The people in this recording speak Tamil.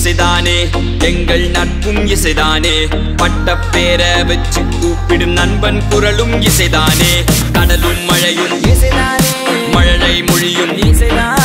இசைதானே எங்கள் நட்பும் இசைதானே பட்டப்பேர வச்சு கூப்பிடும் நண்பன் குரலும் இசைதானே கடலும் மழையும் இசைதானே மழலை மொழியும் இசைதானே